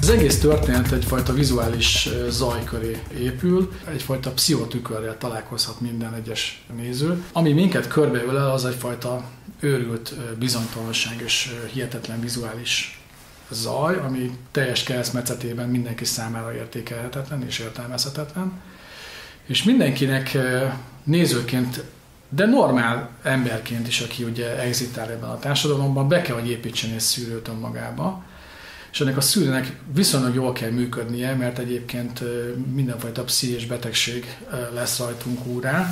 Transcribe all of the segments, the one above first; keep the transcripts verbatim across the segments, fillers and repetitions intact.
Az egész történet egyfajta vizuális zaj köré épül, egyfajta pszichotükörrel találkozhat minden egyes néző. Ami minket körbeölel, az egyfajta őrült bizonytalanság és hihetetlen vizuális zaj, ami teljes keresztmetszetében mindenki számára értékelhetetlen és értelmezhetetlen. És mindenkinek nézőként, de normál emberként is, aki ugye exitál ebben a társadalomban, be kell, hogy építsen egy szűrőt önmagába. És ennek a szűrőnek viszonylag jól kell működnie, mert egyébként mindenfajta pszichés betegség lesz rajtunk úrrá.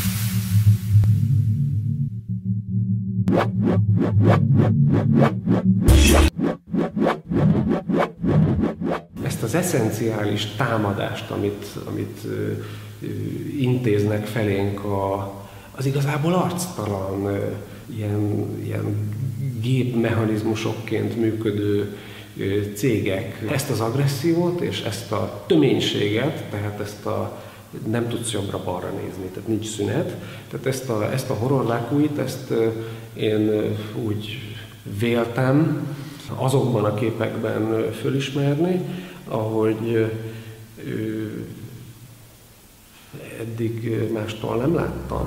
Ezt az eszenciális támadást, amit, amit ö, ö, intéznek felénk a, az igazából arctalan, ö, ilyen, ilyen gépmechanizmusokként működő ö, cégek, ezt az agressziót és ezt a töménységet, tehát ezt a nem tudsz jobbra-balra nézni, tehát nincs szünet. Tehát ezt a, ezt a horrorvákuit, ezt ö, én ö, úgy véltem azokban a képekben fölismerni, ahogy ö, eddig mástól nem láttam.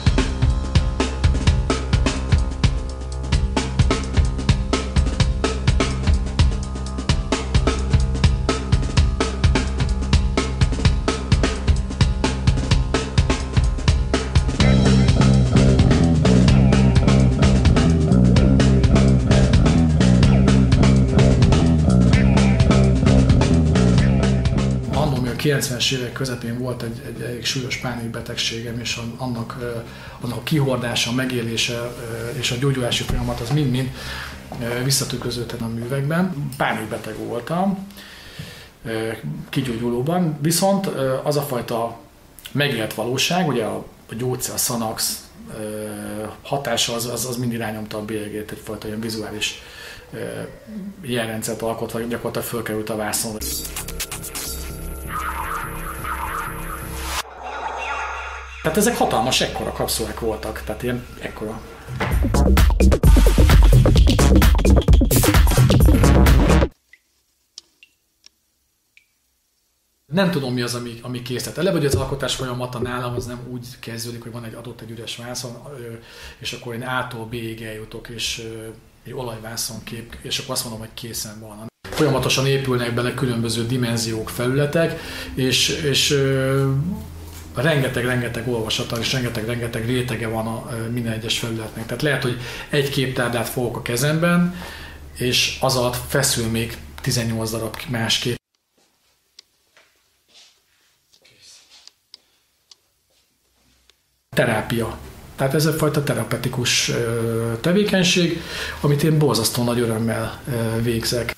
kilencvenes évek közepén volt egy, egy elég súlyos pánikbetegségem, és annak, annak a kihordása, a megélése és a gyógyulási folyamat az mind-mind visszatükröződhet a művekben. Pánikbeteg voltam, kigyógyulóban, viszont az a fajta megélt valóság, ugye a, a gyógyszer, a Xanax hatása az, az, az mind irányomta a bélyegét, egyfajta ilyen vizuális jelrendszert alkotva, gyakorlatilag fölkerült a vászonra. Tehát ezek hatalmas, ekkora kapszulák voltak, tehát ilyen ekkora. Nem tudom, mi az, ami, ami kész. Tehát eleve, hogy az alkotás folyamata nálam az nem úgy kezdődik, hogy van egy adott egy üres vászon, és akkor én A-tól B-ig eljutok, és egy olajvászonkép, és akkor azt mondom, hogy készen van. Folyamatosan épülnek bele különböző dimenziók, felületek, és, és rengeteg-rengeteg olvasata és rengeteg-rengeteg rétege van a minden egyes felületnek. Tehát lehet, hogy egy képtáblát fogok a kezemben, és az alatt feszül még tizennyolc darab más kép. Terápia. Tehát ez egyfajta terapeutikus tevékenység, amit én borzasztó nagy örömmel végzek.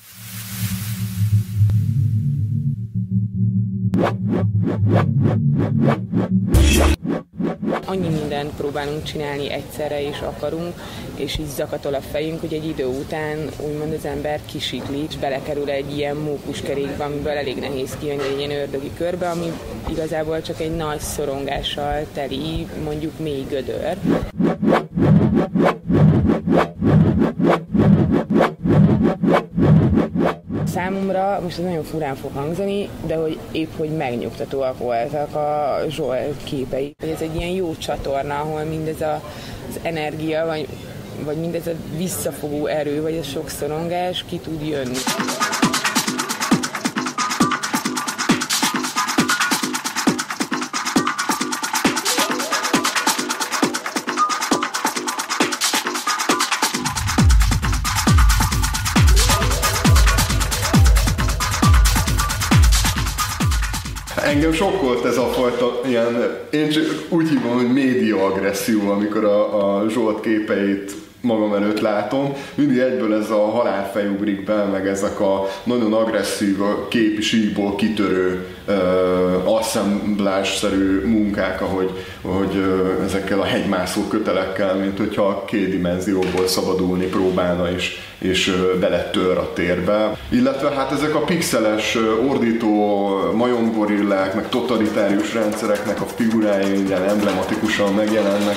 Annyi mindent próbálunk csinálni egyszerre és akarunk, és így zakatol a fejünk, hogy egy idő után úgymond az ember kisikli, és belekerül egy ilyen mókuskerékbe, amiből elég nehéz kijönni egy ilyen ördögi körbe, ami igazából csak egy nagy szorongással teli, mondjuk mély gödör. Számomra, most ez nagyon furán fog hangzani, de hogy épp hogy megnyugtatóak voltak a Zsolt képei. Ez egy ilyen jó csatorna, ahol mindez a, az energia, vagy, vagy mindez a visszafogó erő, vagy a sok szorongás ki tud jönni. Engem sokkolt ez a fajta ilyen, én csak úgy hívom, hogy média agresszió, amikor a, a Zsolt képeit magam előtt látom. Mindig egyből ez a halálfej ugrik be, meg ezek a nagyon agresszív, a képi síkból kitörő uh, asszemblásszerű munkák, ahogy, ahogy uh, ezekkel a hegymászó kötelekkel, mint hogyha a két dimenzióból szabadulni próbálna és, és uh, beletör a térbe. Illetve hát ezek a pixeles, uh, ordító majomgorillák, meg totalitárius rendszereknek a figurái minden emblematikusan megjelennek.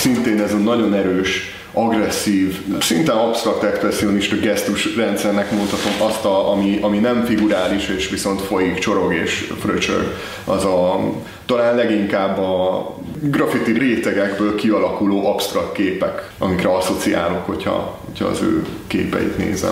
szintén ez a nagyon erős, agresszív, szinte absztrakt expresszionista gesztusrendszernek mondhatom azt, a, ami, ami nem figurális, és viszont folyik, csorog és fröcsög. Az a talán leginkább a graffiti rétegekből kialakuló absztrakt képek, amikre asszociálok, hogyha, hogyha az ő képeit nézem.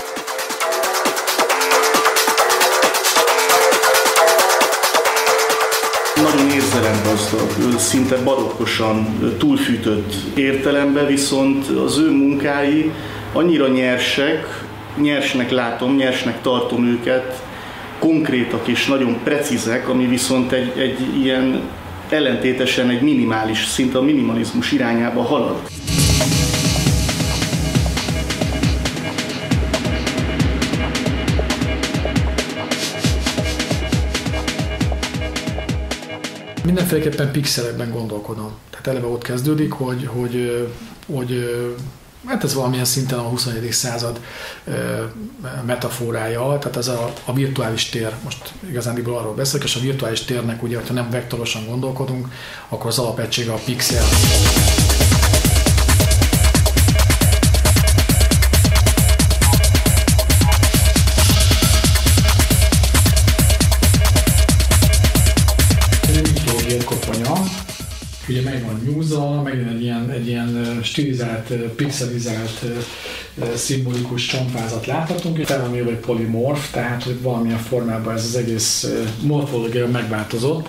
Nagyon érzelembazdag, szinte barokkosan túlfűtött értelemben, viszont az ő munkái annyira nyersek, nyersnek látom, nyersnek tartom őket, konkrétak és nagyon precízek, ami viszont egy, egy ilyen ellentétesen egy minimális, szinte a minimalizmus irányába halad. Mindenféleképpen pixelekben gondolkodom. Tehát eleve ott kezdődik, hogy, hogy, hogy hát ez valamilyen szinten a huszonegyedik század metaforája, tehát ez a, a virtuális tér, most igazándiból arról beszélek, és a virtuális térnek ugye, hogyha nem vektorosan gondolkodunk, akkor az alapegysége a pixel. Ugye meg van nyúzva, megint egy ilyen, egy ilyen stilizált, pixelizált, szimbolikus csompázat láthatunk, és valami vagy polimorf, tehát hogy valamilyen formában ez az egész morfológia megváltozott.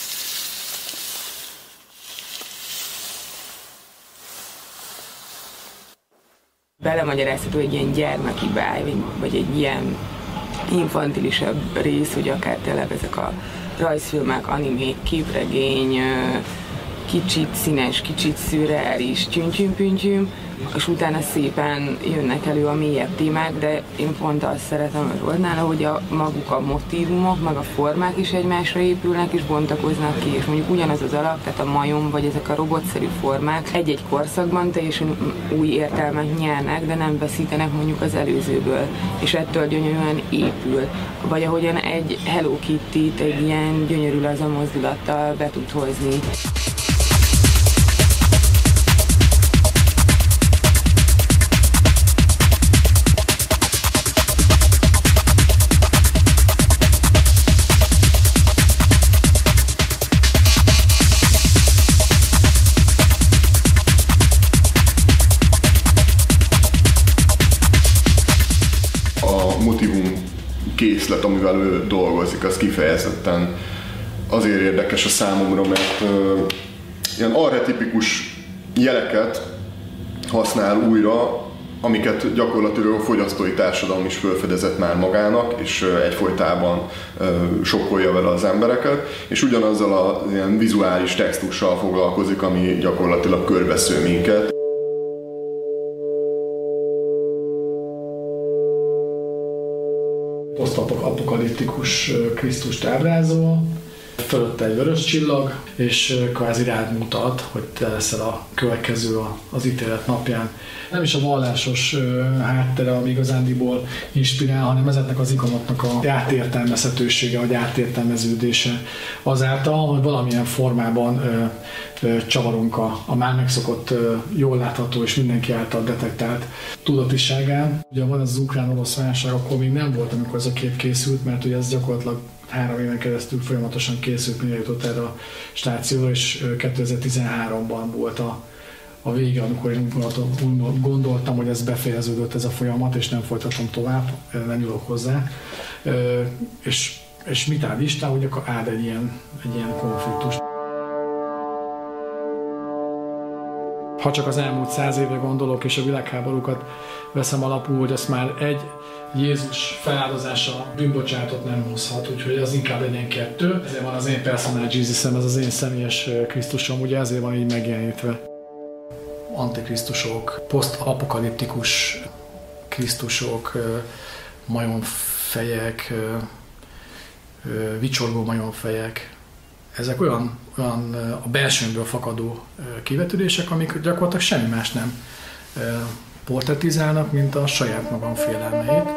Belemagyarázható egy ilyen gyermeki báj, vagy egy ilyen infantilisebb rész, hogy akár tényleg ezek a rajzfilmek, animék, képregény, kicsit színes, kicsit szürreális, tyüntyüm-püntyüm, és utána szépen jönnek elő a mélyebb témák, de én pont azt szeretem a Zsoltnál, hogy a maguk a motívumok, meg a formák is egymásra épülnek és bontakoznak ki, és mondjuk ugyanaz az alap, tehát a majom vagy ezek a robotszerű formák egy-egy korszakban teljesen új értelmet nyernek, de nem veszítenek mondjuk az előzőből, és ettől gyönyörűen épül. Vagy ahogyan egy Hello Kitty-t egy ilyen gyönyörű laza mozdulattal be tud hozni. Készlet, amivel ő dolgozik, az kifejezetten azért érdekes a számomra, mert uh, ilyen archetipikus jeleket használ újra, amiket gyakorlatilag a fogyasztói társadalom is felfedezett már magának, és uh, egyfolytában uh, sokkolja vele az embereket, és ugyanazzal a ilyen vizuális textussal foglalkozik, ami gyakorlatilag körbesző minket. Posztapokaliptikus Krisztust ábrázol, fölötte egy vörös csillag, és kvázi rád mutat, hogy te leszel a következő az ítélet napján. Nem is a vallásos háttere, ami igazándiból inspirál, hanem ezeknek az ikonoknak a átértelmezhetősége, vagy átértelmeződése azáltal, hogy valamilyen formában ö, ö, csavarunk a, a már megszokott, ö, jól látható és mindenki által detektált tudatiságán. Ugye van ez az ukrán-orosz válság, akkor még nem volt, amikor ez a kép készült, mert ugye ez gyakorlatilag három éven keresztül folyamatosan készült, mire jutott erre a stációra, és kétezer-tizenháromban volt a, a vége, amikor én úgy gondoltam, hogy ez befejeződött ez a folyamat, és nem folytatom tovább, nem nyúlok hozzá. És, és mit áld Isten, hogy akkor áld egy ilyen, egy ilyen konfliktust. Ha csak az elmúlt száz évre gondolok, és a világháborúkat veszem alapul, hogy azt már egy Jézus feláldozása bűnbocsátot nem hozhat, úgyhogy az inkább legyen kettő. Ezért van az én personal Jesusem, ez az én személyes Krisztusom, ugye ezért van így megjelenítve. Antikrisztusok, posztapokaliptikus Krisztusok, majomfejek, vicsorgó majomfejek. Ezek olyan, olyan a belsőmből fakadó kivetülések, amik gyakorlatilag semmi más nem portretizálnak, mint a saját magam félelmeit.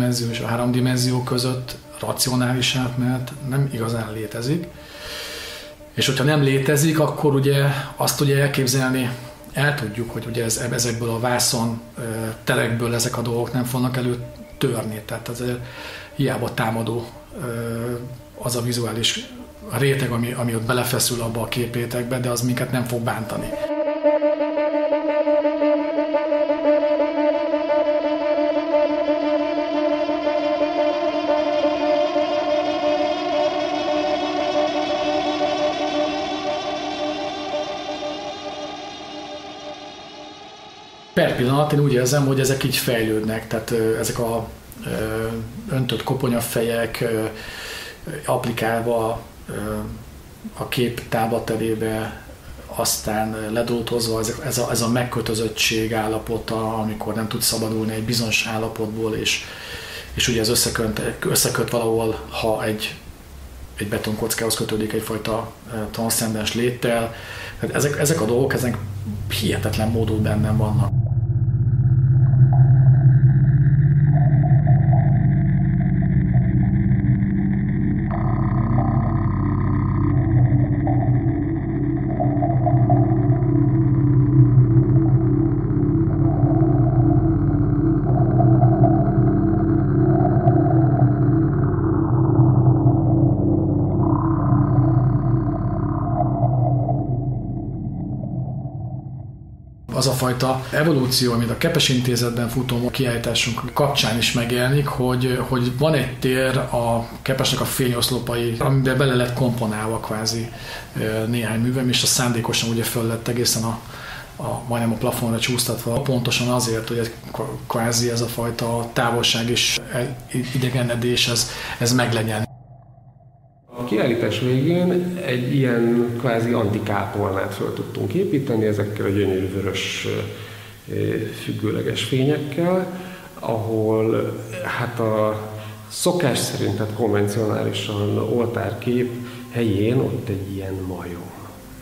dimenzió és a három dimenzió között racionális átmenet nem igazán létezik. És hogyha nem létezik, akkor ugye azt ugye elképzelni, el tudjuk, hogy ugye ez, ezekből a vászon terekből ezek a dolgok nem fognak előtörni. Tehát azért hiába támadó az a vizuális a réteg, ami, ami ott belefeszül abba a képrétegbe, de az minket nem fog bántani. Per pillanat én úgy érzem, hogy ezek így fejlődnek, tehát ezek a öntött koponyafejek applikálva a kép táblaterébe, aztán ledoltozva ez a, ez a megkötözöttség állapota, amikor nem tud szabadulni egy bizonyos állapotból, és, és ugye ez összeköt, összeköt valahol, ha egy, egy betonkockához kötődik egyfajta transzcendens léttel. Tehát ezek, ezek a dolgok, ezek hihetetlen módon bennem vannak. Az a fajta evolúció, amit a Kepes Intézetben futó kiállításunk kapcsán is megjelenik, hogy, hogy van egy tér a Kepesnek a fényoszlopai, amiben bele lett komponálva kvázi néhány művem, és a szándékosan ugye föl lett egészen a, a, majdnem a plafonra csúsztatva, pontosan azért, hogy ez, kvázi ez a fajta távolság és idegenedés, ez, ez meglegyen. A kiállítás végén egy ilyen kvázi antikápolnát föl tudtunk építeni, ezekkel a gyönyörű vörös függőleges fényekkel, ahol hát a szokás szerint, tehát konvencionálisan oltárkép helyén ott egy ilyen majom.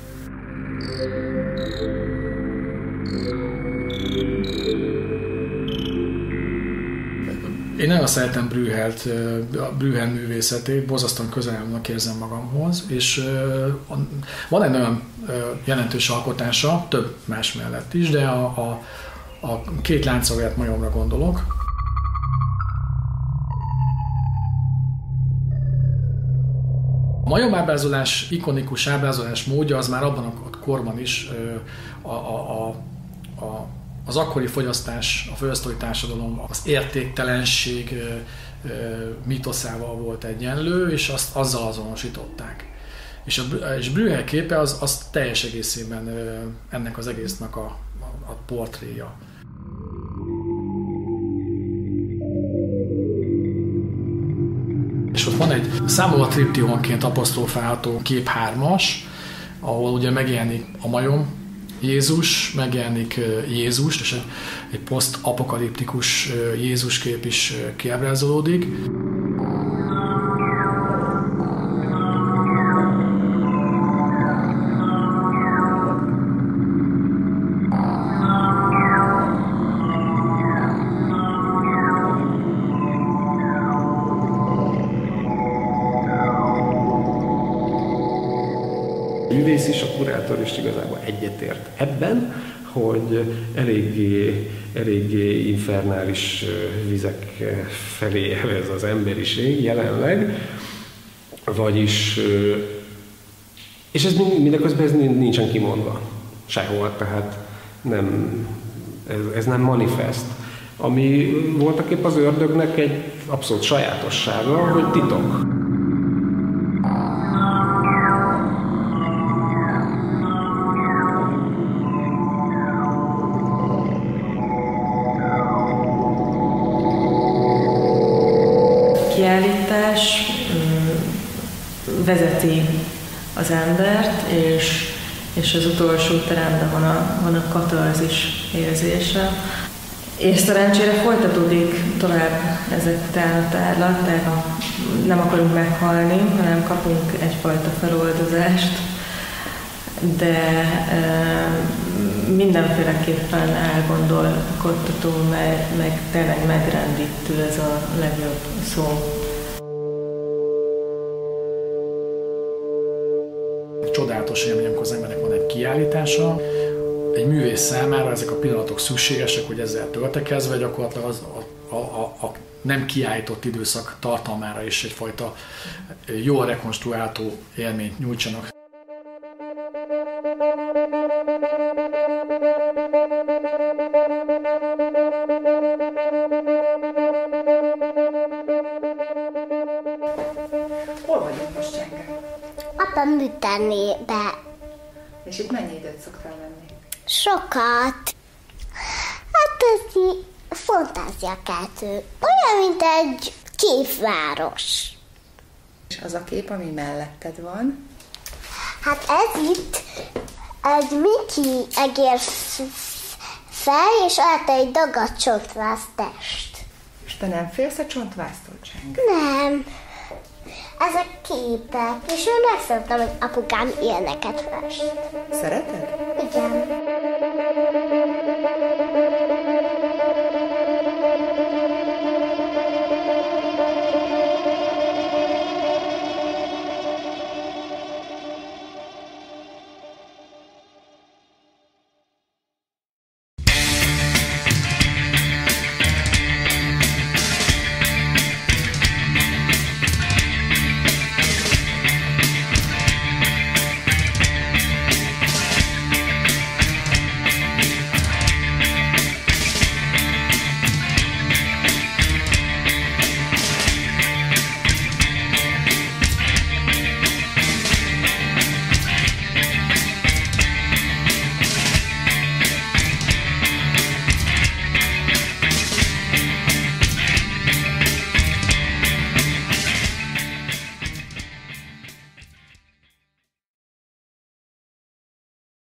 Én nagyon szeretem Brühelt, a Brühel művészetét, borzasztóan közelnek érzem magamhoz, és van egy nagyon jelentős alkotása, több más mellett is, de a, a, a két láncszolgált majomra gondolok. A majomábrázolás, ikonikus ábrázolás módja az már abban a korban is a, a, a, a az akkori fogyasztás, a fogyasztói társadalom az értéktelenség mítoszával volt egyenlő, és azt azzal azonosították. És, a, és Brühel képe az, az teljes egészében ennek az egésznek a, a, a portréja. És ott van egy számomra triptihonként aposztrofálható kép hármas, ahol ugye megjelenik a majom, Jézus, megjelenik Jézus, és egy, egy poszt-apokaliptikus Jézus kép is kiábrázolódik. A művész is, a kurátor is igazából egyetért ebben, hogy eléggé, eléggé infernális vizek felé elvez az emberiség jelenleg, vagyis, és ez mindeközben ez nincsen kimondva sehol, tehát nem, ez, ez nem manifest. Ami voltaképp az ördögnek egy abszolút sajátossága, hogy titok. Kiállítás vezeti az embert, és, és az utolsó teremben van a, van a katarzis érzése. És szerencsére folytatódik tovább ezek után a tárlat, tehát nem akarunk meghalni, hanem kapunk egyfajta feloldozást, de e, mindenféleképpen elgondolkodtató, meg, meg tényleg megrendítő, ez a legjobb szó. Csodálatos élmény, amikor az embernek van egy kiállítása. Egy művész számára ezek a pillanatok szükségesek, hogy ezzel töltekezve gyakorlatilag az, a, a, a, a nem kiállított időszak tartalmára is egyfajta jól rekonstruálható élményt nyújtsanak. Hol vagyunk most, Csenge? Apa műtennébe. És itt mennyi időt szoktál lenni? Sokat. Hát ez így fantáziakeltő. Olyan, mint egy képváros. És az a kép, ami melletted van? Hát ez itt egy Mickey egér fej, és állt egy dagadt csontváz test. És te nem félsz a csontvásztól, Csenge? Nem. Ezek képek, és én megszoktam, hogy apukám ilyeneket fest. Szereted? Igen.